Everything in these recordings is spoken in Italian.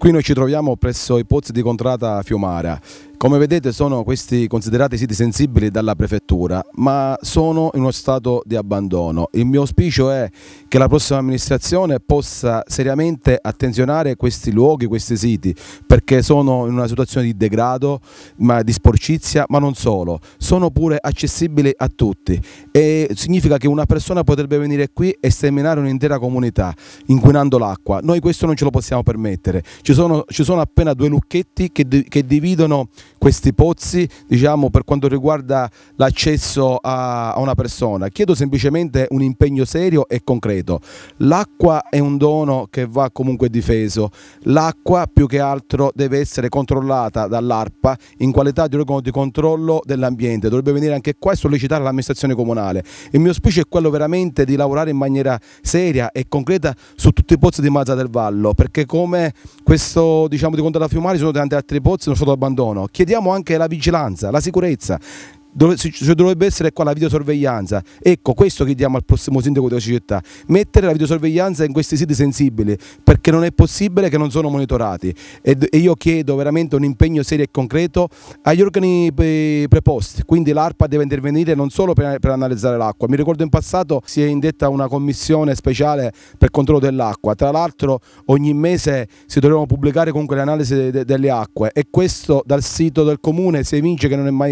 Qui noi ci troviamo presso i pozzi di Contrata Fiumara. Come vedete sono questi considerati siti sensibili dalla prefettura, ma sono in uno stato di abbandono. Il mio auspicio è che la prossima amministrazione possa seriamente attenzionare questi luoghi, questi siti, perché sono in una situazione di degrado, di sporcizia, ma non solo, sono pure accessibili a tutti e significa che una persona potrebbe venire qui e sterminare un'intera comunità inquinando l'acqua. Noi questo non ce lo possiamo permettere. Ci sono appena due lucchetti che dividono questi pozzi, diciamo, per quanto riguarda l'accesso a una persona. Chiedo semplicemente un impegno serio e concreto. L'acqua è un dono che va comunque difeso. L'acqua più che altro deve essere controllata dall'ARPA in qualità di organo di controllo dell'ambiente. Dovrebbe venire anche qua e sollecitare l'amministrazione comunale. Il mio auspicio è quello veramente di lavorare in maniera seria e concreta su tutti i pozzi di Mazara del Vallo, perché come questo, diciamo, di Contrata Fiumara ci sono tanti altri pozzi in stato di abbandono. Chiediamo anche la vigilanza, la sicurezza. Dovrebbe essere qua la videosorveglianza. Ecco, questo chiediamo al prossimo sindaco di questa città: mettere la videosorveglianza in questi siti sensibili, perché non è possibile che non sono monitorati e io chiedo veramente un impegno serio e concreto agli organi preposti. Quindi l'ARPA deve intervenire non solo per analizzare l'acqua. Mi ricordo in passato si è indetta una commissione speciale per controllo dell'acqua, tra l'altro ogni mese si dovevano pubblicare comunque le analisi delle acque, e questo dal sito del comune si evince che non è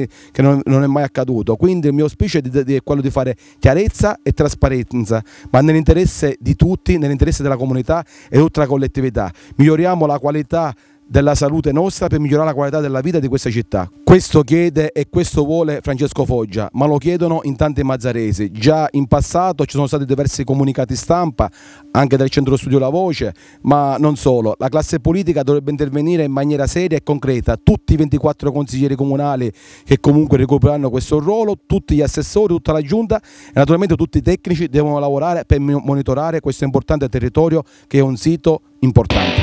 mai accaduto. Quindi il mio auspicio è quello di fare chiarezza e trasparenza, ma nell'interesse di tutti, nell'interesse della comunità e di tutta la collettività. Miglioriamo la qualità della salute nostra per migliorare la qualità della vita di questa città. Questo chiede e questo vuole Francesco Foggia, ma lo chiedono in tanti mazzaresi. Già in passato ci sono stati diversi comunicati stampa, anche dal centro studio La Voce, ma non solo. La classe politica dovrebbe intervenire in maniera seria e concreta. Tutti i 24 consiglieri comunali che comunque ricopriranno questo ruolo, tutti gli assessori, tutta la giunta e naturalmente tutti i tecnici devono lavorare per monitorare questo importante territorio che è un sito importante.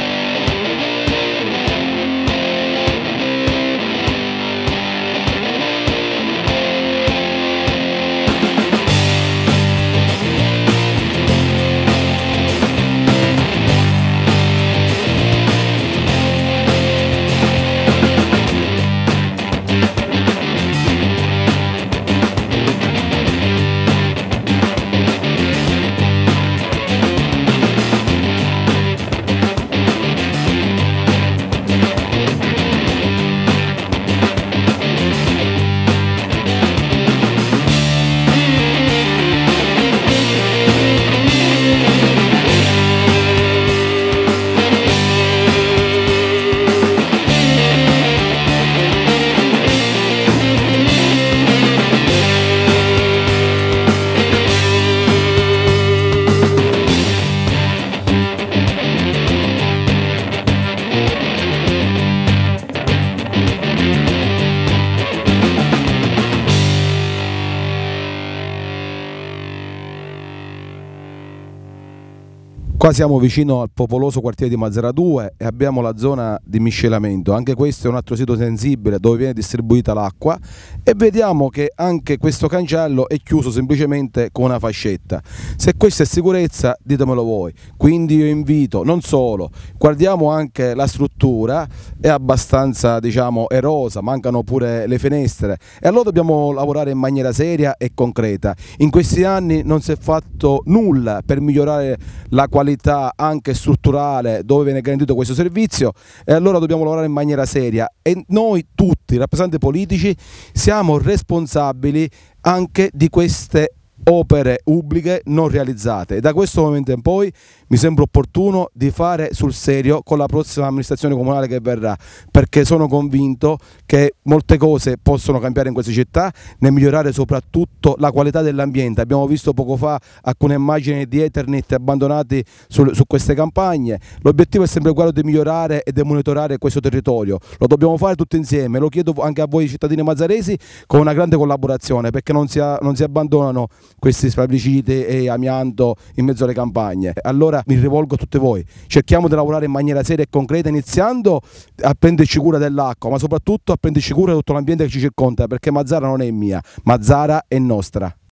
Qua siamo vicino al popoloso quartiere di Mazara 2 e abbiamo la zona di miscelamento. Anche questo è un altro sito sensibile dove viene distribuita l'acqua e vediamo che anche questo cancello è chiuso semplicemente con una fascetta. Se questa è sicurezza, ditemelo voi. Quindi io invito, non solo, guardiamo anche la struttura, è abbastanza, diciamo, erosa, mancano pure le finestre e allora dobbiamo lavorare in maniera seria e concreta. In questi anni non si è fatto nulla per migliorare la qualità anche strutturale dove viene garantito questo servizio, e allora dobbiamo lavorare in maniera seria e noi tutti i rappresentanti politici siamo responsabili anche di queste opere pubbliche non realizzate, e da questo momento in poi mi sembra opportuno di fare sul serio con la prossima amministrazione comunale che verrà, perché sono convinto che molte cose possono cambiare in questa città, nel migliorare soprattutto la qualità dell'ambiente. Abbiamo visto poco fa alcune immagini di Eternit abbandonati su queste campagne. L'obiettivo è sempre quello di migliorare e di monitorare questo territorio, lo dobbiamo fare tutti insieme, lo chiedo anche a voi cittadini mazzaresi con una grande collaborazione, perché non si abbandonano questi fabbriciti e amianto in mezzo alle campagne. Allora mi rivolgo a tutti voi, cerchiamo di lavorare in maniera seria e concreta, iniziando a prenderci cura dell'acqua, ma soprattutto a prenderci cura di tutto l'ambiente che ci circonda, perché Mazara non è mia, Mazara è nostra.